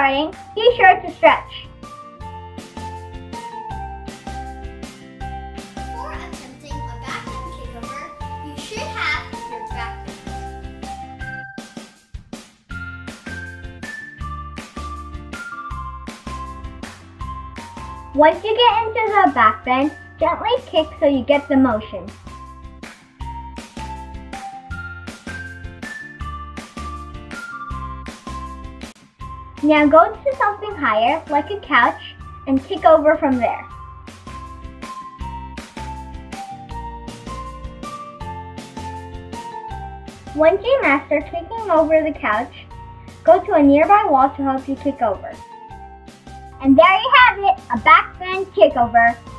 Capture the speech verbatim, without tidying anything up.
starting, be sure to stretch. Before attempting a backbend kickover, you should have your back bend. Once you get into the back bend, gently kick so you get the motion. Now go to something higher, like a couch, and kick over from there. Once you master kicking over the couch, go to a nearby wall to help you kick over. And there you have it, a backbend kickover.